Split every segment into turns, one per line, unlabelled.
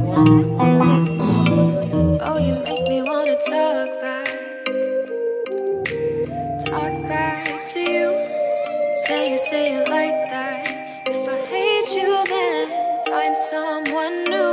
Oh, you make me wanna talk back to you. Say it like that. If I hate you, then find someone new.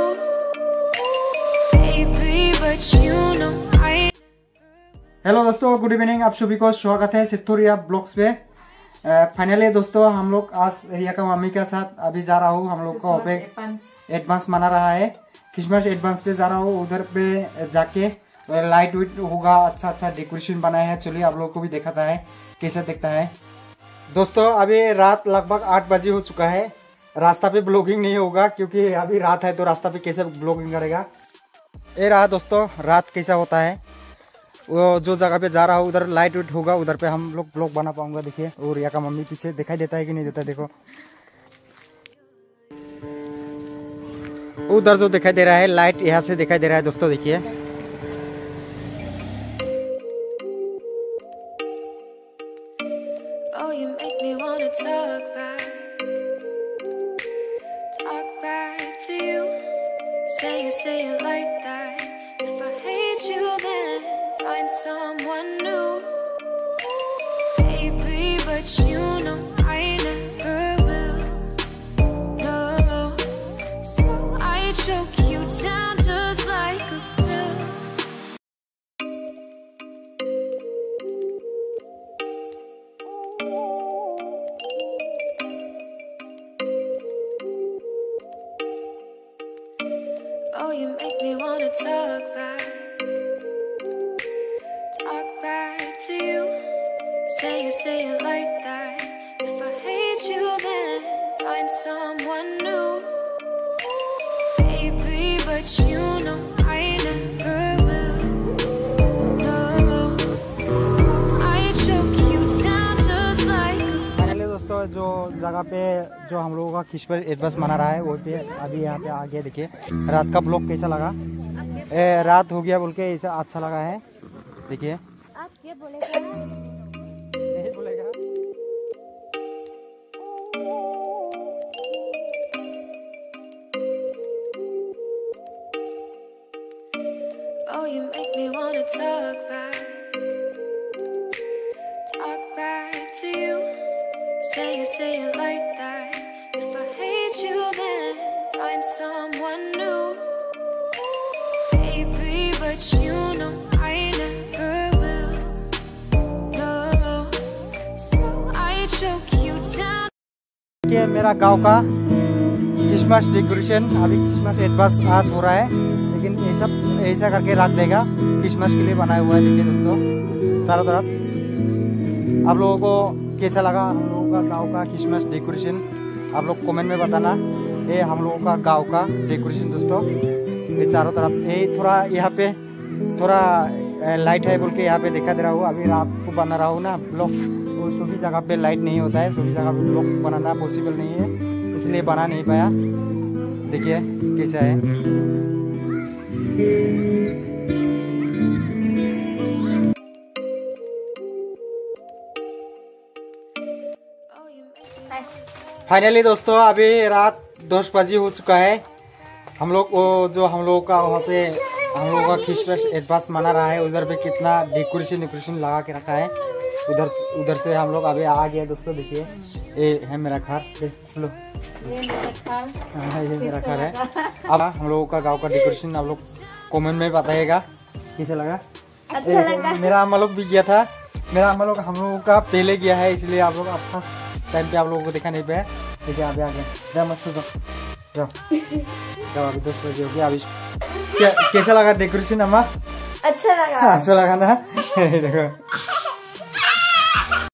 Baby, but you know I.
Hello दोस्तों, good evening. आप सभी को स्वागत है सिद्धूरिया blogs पे। Finally दोस्तों, हम लोग आज रिया का मम्मी के साथ अभी जा रहा हूँ। हम लोग को पे एडवांस मना रहा है, क्रिसमस एडवांस पे जा रहा हूँ। उधर पे जाके लाइट वाइट होगा, अच्छा डेकोरेशन बनाया है। चलिए आप लोगों को भी दिखाता है कैसे दिखता है। दोस्तों, अभी रात लगभग 8 बजे हो चुका है। रास्ता पे ब्लॉगिंग नहीं होगा क्योंकि अभी रात है, तो रास्ता पे कैसे ब्लॉगिंग करेगा। ये रहा दोस्तों रात कैसा होता है। वो जो जगह पे जा रहा हूँ उधर लाइट वाइट होगा, उधर पे हम लोग ब्लॉग बना पाऊंगा। देखिए, और रिया का मम्मी पीछे दिखाई देता है कि नहीं देता, देखो उधर जो दिखाई दे रहा है लाइट यहाँ से दिखाई दे रहा है दोस्तों। देखिए,
Oh, you make me wanna talk back to you. Say it like that. If I hate you, then find someone new. Baby, but you know I never will. No, so I choke you down just like a pill. Oh, you make me wanna talk back to you. Say it like that. If I hate you, then find someone new. Baby, but you know I never will. No, so I choke you down just like a.
Finally दोस्तों, जो जगह पे जो हम लोगों का Christmas advance मना रहा है वो पे अभी यहाँ पे आ गया। देखिए रात का ब्लॉग कैसा लगा। रात हो गया बोल के ऐसा अच्छा लगा है। देखिए,
आप ये बोलेगा
नहीं बोलेगा।
Oh, you make me wanna talk back to you. Say it like that. If I hate you, then find someone new. Baby, but you know I never will. No, so I choke you down.
कि मेरा गांव का Christmas decoration अभी Christmas advance आज हो रहा है, लेकिन ये सब ऐसा करके रख देगा। क्रिसमस के लिए बनाया हुआ है। देखिए दोस्तों चारों तरफ। आप लोगों को कैसा लगा हम लोगों का गांव का क्रिसमस डेकोरेशन, आप लोग कमेंट में बताना। ये हम लोगों का गांव का डेकोरेशन दोस्तों। ये चारों तरफ ये थोड़ा यहाँ पे थोड़ा लाइट है बोल के यहाँ पे दिखा दे रहा हूँ। अभी रात को बना रहा हूँ ना ब्लॉग, तो सभी जगह पे लाइट नहीं होता है, सभी जगह पे ब्लॉग बनाना पॉसिबल नहीं है, इसलिए बना नहीं पाया। देखिए कैसा है। फाइनली दोस्तों, अभी रात 10 बजे हो चुका है। हम लोग वो जो हम लोगों का वहाँ पे हम लोगों का क्रिसमस एडवांस मना रहा है, उधर पे कितना डेकोरेशन लगा के रखा है। उधर से हम लोग अभी आ गए दोस्तों। देखिए, ये है मेरा घर, देख लो। ये मेरा घर है। अब हम लोगों का गांव का डेकोरेशन आप लोग कमेंट में बताइएगा कैसे लगा।
अच्छा लगा।
मेरा अम्मा लोग भी गया था, मेरा अम्मा लोग हम लोगों का पहले गया है, इसलिए आप लोग अच्छा टाइम पे आप लोगों को देखा नहीं पाया। देखिए अभी आ गए, जाओ मत जाओ अभी 10 बजे हो गया। अभी कैसा लगा डेकोरेशन अम्मा?
अच्छा लगा।
अच्छा लगा ना। देखो